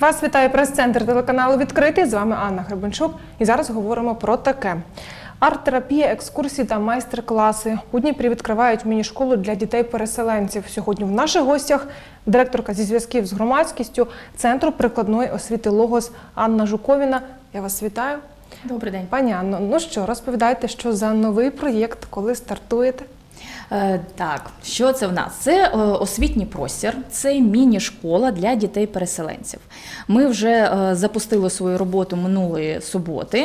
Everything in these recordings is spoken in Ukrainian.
Вас вітає прес-центр телеканалу «Відкритий». З вами Анна Гребенчук. І зараз говоримо про таке. Арт-терапія, екскурсії та майстер-класи. У Дніпрі відкривають міні-школу для дітей-переселенців. Сьогодні в наших гостях директорка зі зв'язків з громадськістю Центру прикладної освіти «Логос» Анна Жуковіна. Я вас вітаю. Добрий день. Пані Анно, ну що, розповідайте, що за новий проєкт, коли стартуєте? Так, що це в нас? Це освітній простір, це міні-школа для дітей-переселенців. Ми вже запустили свою роботу минулої суботи.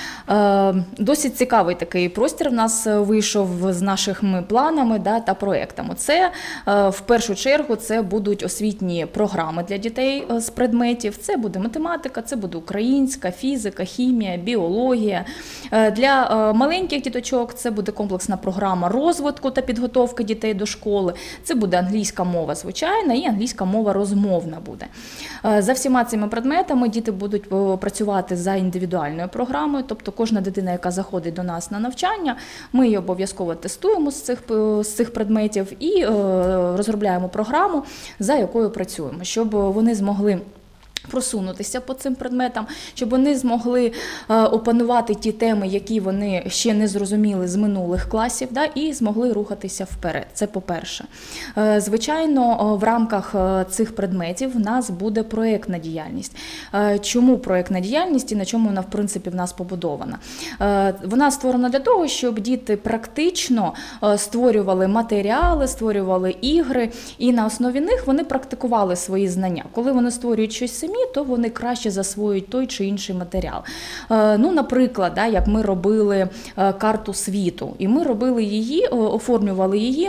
Досить цікавий такий простір в нас вийшов з нашими планами та проектами. Це, в першу чергу, це будуть освітні програми для дітей з предметів. Це буде математика, це буде українська, фізика, хімія, біологія. Для маленьких діточок це буде комплексна програма розвитку та підготовки дітей до школи. Це буде англійська мова звичайна і англійська мова розмовна буде. За всіма цими предметами діти будуть працювати за індивідуальною програмою, тобто кожна дитина, яка заходить до нас на навчання, ми її обов'язково тестуємо з цих предметів і розробляємо програму, за якою працюємо, щоб вони змогли просунутися по цим предметам, щоб вони змогли опанувати ті теми, які вони ще не зрозуміли з минулих класів, і змогли рухатися вперед. Це по-перше. Звичайно, в рамках цих предметів в нас буде проєктна діяльність. Чому проєктна діяльність і на чому вона, в принципі, в нас побудована? Вона створена для того, щоб діти практично створювали матеріали, створювали ігри, і на основі них вони практикували свої знання. Коли вони створюють щось самі, то вони краще засвоюють той чи інший матеріал. Ну, наприклад, як ми робили карту світу, і ми робили її, оформлювали її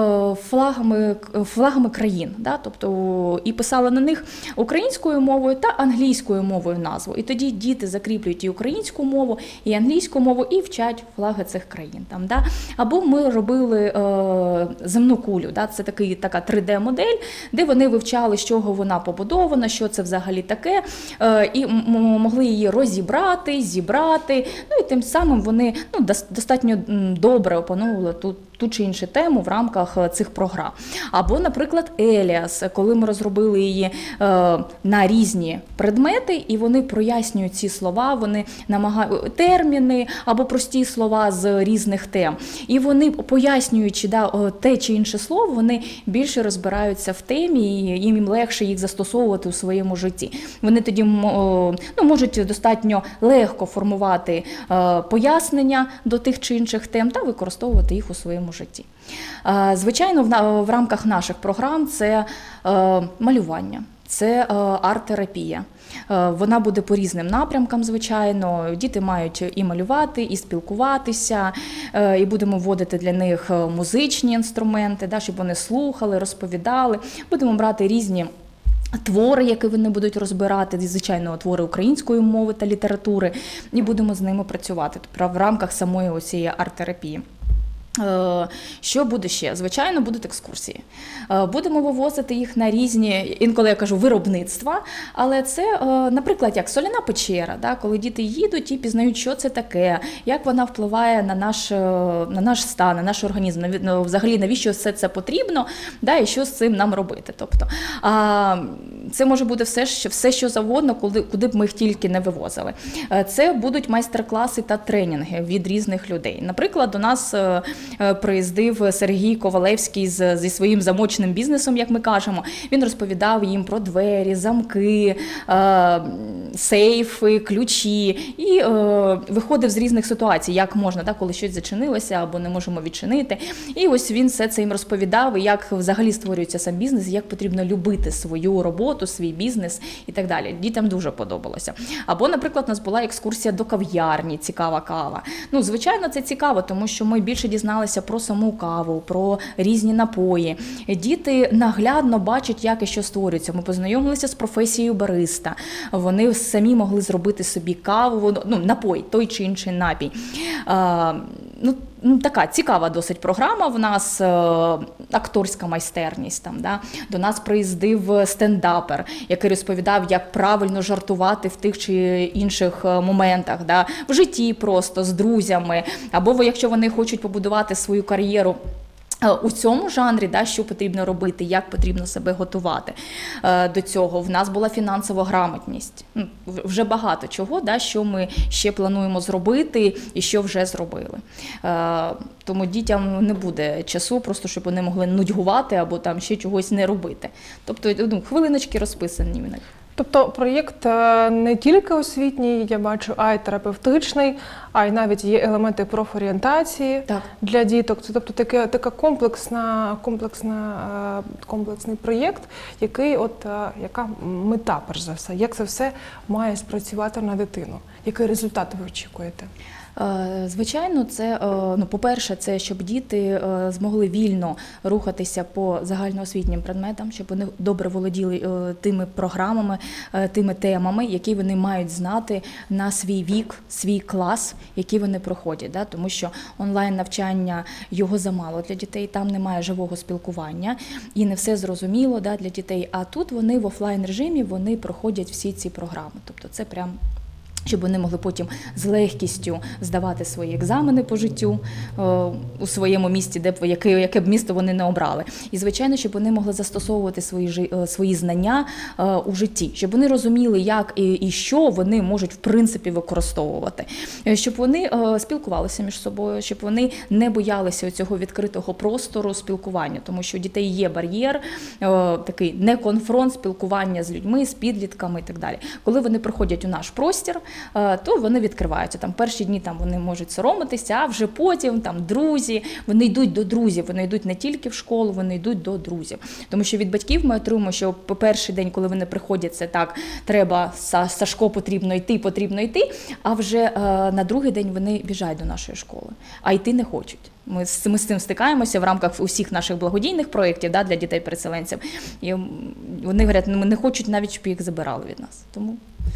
флагами країн, тобто і писали на них українською мовою та англійською мовою назву. І тоді діти закріплюють і українську мову, і англійську мову, і вчать флаги цих країн. Або ми робили земну кулю, це така 3D-модель, де вони вивчали, з чого вона побудована, що це взагалі таке, і могли її розібрати, зібрати, і тим самим вони достатньо добре опановували ту чи іншу тему в рамках цих програм. Або, наприклад, Еліас, коли ми розробили її на різні предмети, і вони прояснюють ці слова, вони намагають терміни або прості слова з різних тем. І вони, пояснюючи те чи інше слово, вони більше розбираються в темі, і їм легше їх застосовувати у своєму житті. Вони тоді можуть достатньо легко формувати пояснення до тих чи інших тем та використовувати їх у своєму житті. Звичайно, в рамках наших програм це малювання, це арт-терапія. Вона буде по різним напрямкам, звичайно. Діти мають і малювати, і спілкуватися, і будемо вводити для них музичні інструменти, щоб вони слухали, розповідали. Будемо брати різні твори, які вони будуть розбирати, звичайно, твори української мови та літератури, і будемо з ними працювати в рамках самої цієї арт-терапії. Що буде ще? Звичайно, будуть екскурсії. Будемо вивозити їх на різні, інколи я кажу, виробництва, але це, наприклад, як соляна печера, коли діти їдуть і пізнають, що це таке, як вона впливає на наш стан, на наш організм, взагалі навіщо все це потрібно, і що з цим нам робити. Тобто, це може бути все, що завгодно, куди б ми їх тільки не вивозили. Це будуть майстер-класи та тренінги від різних людей. Наприклад, до нас приїздив Сергій Ковалевський зі своїм замочним бізнесом, як ми кажемо. Він розповідав їм про двері, замки, сейфи, ключі і виходив з різних ситуацій, як можна, коли щось зачинилося або не можемо відчинити. І ось він все це їм розповідав, як взагалі створюється сам бізнес, як потрібно любити свою роботу, свій бізнес і так далі. Дітям дуже подобалося. Або, наприклад, у нас була екскурсія до кав'ярні, цікава кава. Звичайно, це цікаво, тому що ми більше дізналися про саму каву, про різні напої. Діти наглядно бачать, як і що створюється. Ми познайомилися з професією бариста. Вони самі могли зробити собі каву, напій, той чи інший напій. Така цікава досить програма, в нас акторська майстерність. До нас приїздив стендапер, який розповідав, як правильно жартувати в тих чи інших моментах, в житті просто, з друзями, або якщо вони хочуть побудувати свою кар'єру У цьому жанрі, да, що потрібно робити, як потрібно себе готувати до цього. В нас була фінансова грамотність. Вже багато чого, да, що ми ще плануємо зробити і що вже зробили. Тому дітям не буде часу, просто щоб вони могли нудьгувати або там ще чогось не робити. Тобто хвилиночки розписані в них. Тобто проєкт не тільки освітній, я бачу, а й терапевтичний, а й навіть є елементи профорієнтації для діток. Це тобто така комплексний проєкт, яка мета, перш за все, як це все має спрацювати на дитину? Який результат ви очікуєте? Звичайно, це, по-перше, це щоб діти змогли вільно рухатися по загальноосвітнім предметам, щоб вони добре володіли тими програмами, тими темами, які вони мають знати на свій вік, свій клас, який вони проходять. Да? Тому що онлайн-навчання, його замало для дітей, там немає живого спілкування і не все зрозуміло, да, для дітей. А тут вони в офлайн-режимі вони проходять всі ці програми. Тобто це прям щоб вони могли потім з легкістю здавати свої екзамени по життю у своєму місті, яке б місто вони не обрали. І, звичайно, щоб вони могли застосовувати свої знання у житті, щоб вони розуміли, як і що вони можуть, в принципі, використовувати. Щоб вони спілкувалися між собою, щоб вони не боялися цього відкритого простору спілкування, тому що у дітей є бар'єр, такий неконфронт спілкування з людьми, з підлітками і так далі. Коли вони приходять у наш простір, то вони відкриваються. Там перші дні там вони можуть соромитися, а вже потім там друзі, вони йдуть до друзів, вони йдуть не тільки в школу, вони йдуть до друзів. Тому що від батьків ми отримуємо, що по перший день, коли вони приходять, це так, треба, Сашко, потрібно йти, а вже на другий день вони біжать до нашої школи, а йти не хочуть. Ми з цим стикаємося в рамках усіх наших благодійних проєктів, да, для дітей-переселенців. І вони говорять, ми не хочуть навіть, щоб їх забирали від нас. Тому...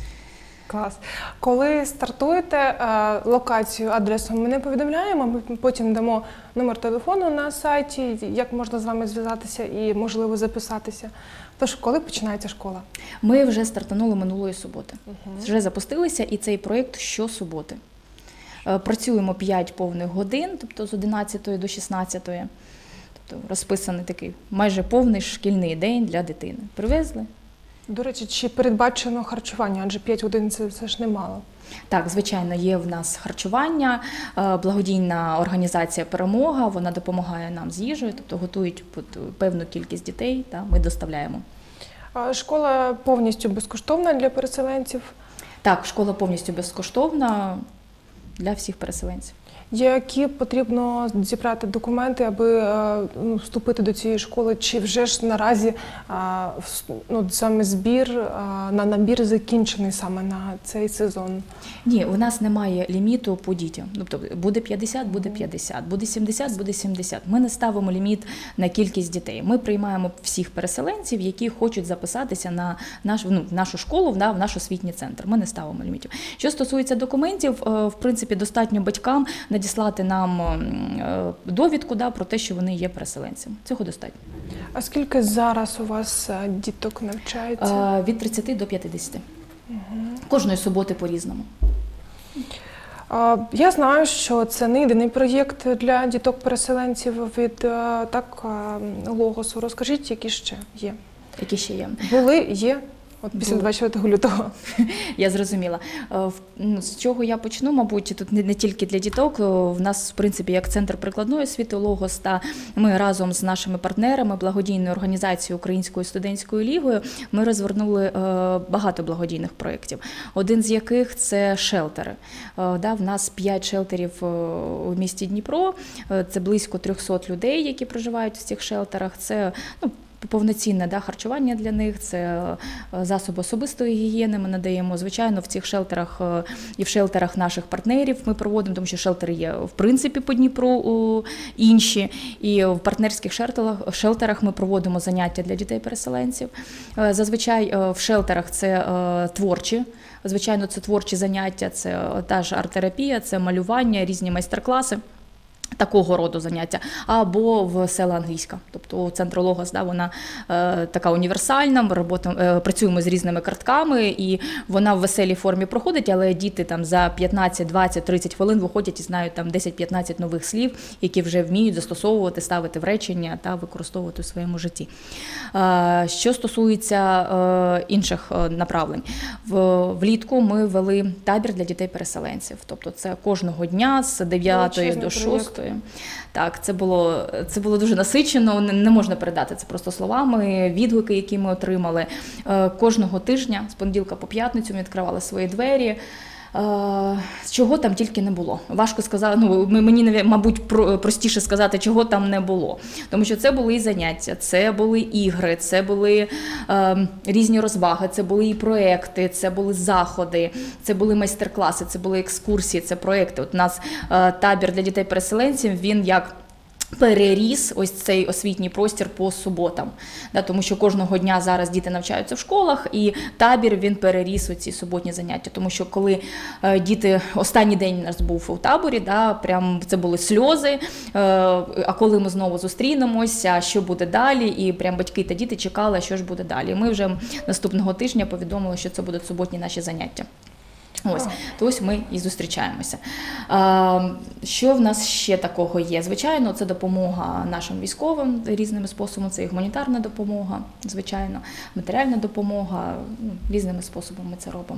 Клас. Коли стартуєте локацію, адресу, ми не повідомляємо, ми потім дамо номер телефону на сайті, як можна з вами зв'язатися і, можливо, записатися. Тож, коли починається школа? Ми вже стартанули минулої суботи. Вже запустилися, і цей проєкт щосуботи. Працюємо 5 повних годин, тобто з 11 до 16. Тобто розписаний такий майже повний шкільний день для дитини. Привезли. До речі, чи передбачено харчування? Адже 5 годин – це все ж немало. Так, звичайно, є в нас харчування, благодійна організація «Перемога», вона допомагає нам з їжею, тобто готують певну кількість дітей, та ми доставляємо. Школа повністю безкоштовна для переселенців? Так, школа повністю безкоштовна для всіх переселенців. Які потрібно зібрати документи, аби вступити до цієї школи? Чи вже ж наразі саме збір на набір закінчений саме на цей сезон? Ні, у нас немає ліміту по дітям. Тобто буде 50 – буде 50, буде 70 – буде 70. Ми не ставимо ліміт на кількість дітей. Ми приймаємо всіх переселенців, які хочуть записатися на нашу школу, в наш освітній центр. Ми не ставимо лімітів. Що стосується документів, в принципі, достатньо батькам надіслати нам довідку про те, що вони є переселенцями. Цього достатньо. А скільки зараз у вас діток навчається? Від 30 до 50. Кожної суботи по-різному. Я знаю, що це не єдиний проєкт для діток-переселенців від Логосу. Розкажіть, які ще є? Які ще є? Були, є. От після 24 лютого. Я зрозуміла. З чого я почну, мабуть, тут не тільки для діток. В нас, в принципі, як Центр прикладної освіти «Логос», та ми разом з нашими партнерами, благодійною організацією Українською студентською лігою, ми розгорнули багато благодійних проєктів. Один з яких – це шелтери. В нас 5 шелтерів у місті Дніпро, це близько 300 людей, які проживають в цих шелтерах. Це повноцінне харчування для них, це засоби особистої гігієни ми надаємо. Звичайно, в цих шелтерах і в шелтерах наших партнерів ми проводимо, тому що шелтери є, в принципі, по Дніпру інші. І в партнерських шелтерах ми проводимо заняття для дітей-переселенців. Зазвичай в шелтерах це творчі. Звичайно, це творчі заняття, це та ж арт-терапія, це малювання, різні майстер-класи. такого роду заняття, або в села Англійська. Тобто центр Логос, да, вона така універсальна, ми працюємо з різними картками, і вона в веселій формі проходить, але діти там за 15, 20, 30 хвилин виходять і знають там 10-15 нових слів, які вже вміють застосовувати, ставити в речення та використовувати у своєму житті. Що стосується інших направлень, влітку ми вели табір для дітей-переселенців. Тобто це кожного дня з 9 до 6. Так, це було дуже насичено, не можна передати це просто словами, відгуки, які ми отримали. Кожного тижня, з понеділка по п'ятницю, ми відкривали свої двері. Чого там тільки не було. Важко сказати, мені, мабуть, простіше сказати, чого там не було. Тому що це були і заняття, це були ігри, це були різні розваги, це були і проекти, це були заходи, це були майстер-класи, це були екскурсії, це проекти. От у нас табір для дітей-переселенців, він як переріс ось цей освітній простір по суботам, тому що кожного дня зараз діти навчаються в школах, і табір він переріс оці суботні заняття, тому що коли діти, останній день у нас був у таборі, прям це були сльози, а коли ми знову зустрінемося, що буде далі, і прям батьки та діти чекали, що ж буде далі. Ми вже наступного тижня повідомили, що це будуть суботні наші заняття. То ось ми і зустрічаємося. Що в нас ще такого є? Звичайно, це допомога нашим військовим різними способами, це і гуманітарна допомога, звичайно, матеріальна допомога, різними способами ми це робимо.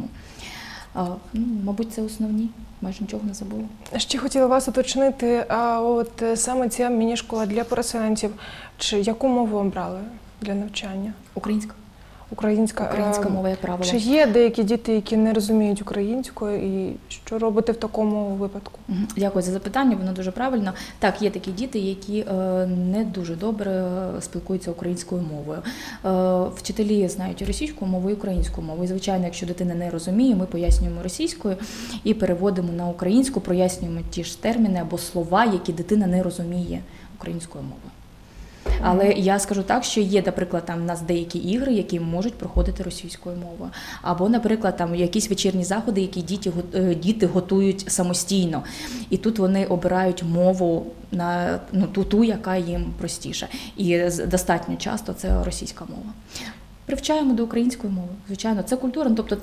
Мабуть, це основні, майже нічого не забула. Ще хотіла вас уточнити, от саме ця міні-школа для переселенців, яку мову обрали для навчання? Українська. Українська мова, як правило. Чи є деякі діти, які не розуміють українською, і що робити в такому випадку? Дякую за запитання, воно дуже правильно. Так, є такі діти, які не дуже добре спілкуються українською мовою. Вчителі знають і російську мову, і українську мову. І, звичайно, якщо дитина не розуміє, ми пояснюємо російською і переводимо на українську, прояснюємо ті ж терміни або слова, які дитина не розуміє українською мовою. Але я скажу так, що є, наприклад, там у нас деякі ігри, які можуть проходити російською мовою. Або, наприклад, там якісь вечірні заходи, які діти готують самостійно. І тут вони обирають мову, ту, яка їм простіша. І достатньо часто це російська мова. Привчаємо до української мови, звичайно, це культура, тобто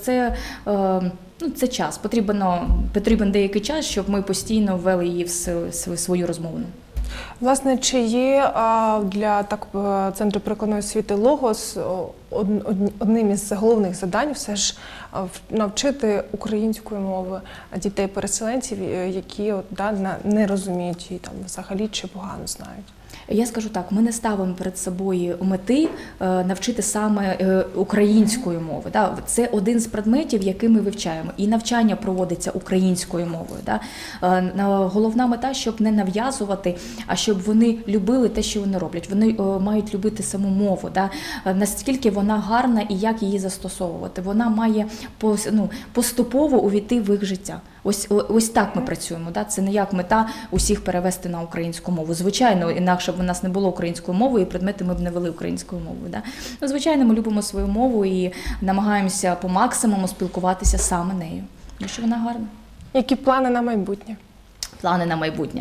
це час. Потрібен деякий час, щоб ми постійно ввели її в свою розмовну. Власне, чи є для Центру прикладної освіти «Логос» одним із головних завдань все ж навчити української мови дітей-переселенців, які не розуміють її взагалі чи погано знають? Я скажу так, ми не ставимо перед собою мети навчити саме української мови. Це один з предметів, який ми вивчаємо. І навчання проводиться українською мовою. Головна мета, щоб не нав'язувати, а щоб вони любили те, що вони роблять. Вони мають любити саму мову. Наскільки вона гарна і як її застосовувати. Вона має поступово увійти в їх життя. Ось так ми працюємо. Це не як мета усіх перевести на українську мову. Звичайно, інакше б у нас не було української мови, і предмети ми б не вели українською мовою. Звичайно, ми любимо свою мову і намагаємося по максимуму спілкуватися саме нею, тому що вона гарна. Які плани на майбутнє? Плани на майбутнє.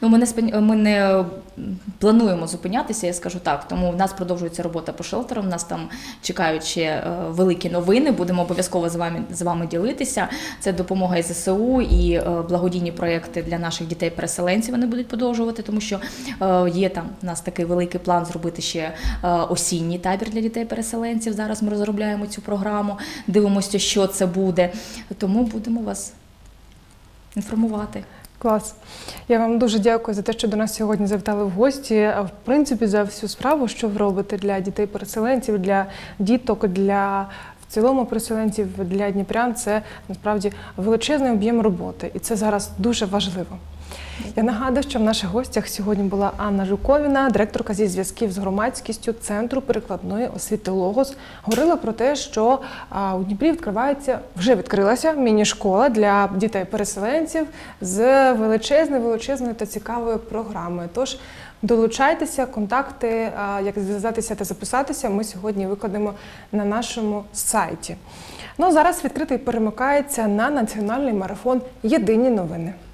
Ми не плануємо зупинятися, я скажу так, тому в нас продовжується робота по шелтерам, нас там чекають ще великі новини, будемо обов'язково з вами ділитися. Це допомога і ЗСУ, і благодійні проєкти для наших дітей-переселенців вони будуть продовжувати, тому що є там у нас такий великий план зробити ще осінній табір для дітей-переселенців. Зараз ми розробляємо цю програму, дивимося, що це буде, тому будемо вас інформувати. Клас. Я вам дуже дякую за те, що до нас сьогодні завітали в гості. В принципі, за всю справу, що ви робите для дітей-переселенців, для діток, в цілому переселенців, для дніпрян, це насправді величезний об'єм роботи. І це зараз дуже важливо. Я нагадую, що в наших гостях сьогодні була Анна Жуковіна, директорка зі зв'язків з громадськістю Центру перекладної освіти «Логос». Говорила про те, що у Дніпрі вже відкрилася міні-школа для дітей-переселенців з величезною та цікавою програмою. Тож долучайтеся, контакти, як зв'язатися та записатися, ми сьогодні викладемо на нашому сайті. Зараз відкритий перемикається на національний марафон «Єдині новини».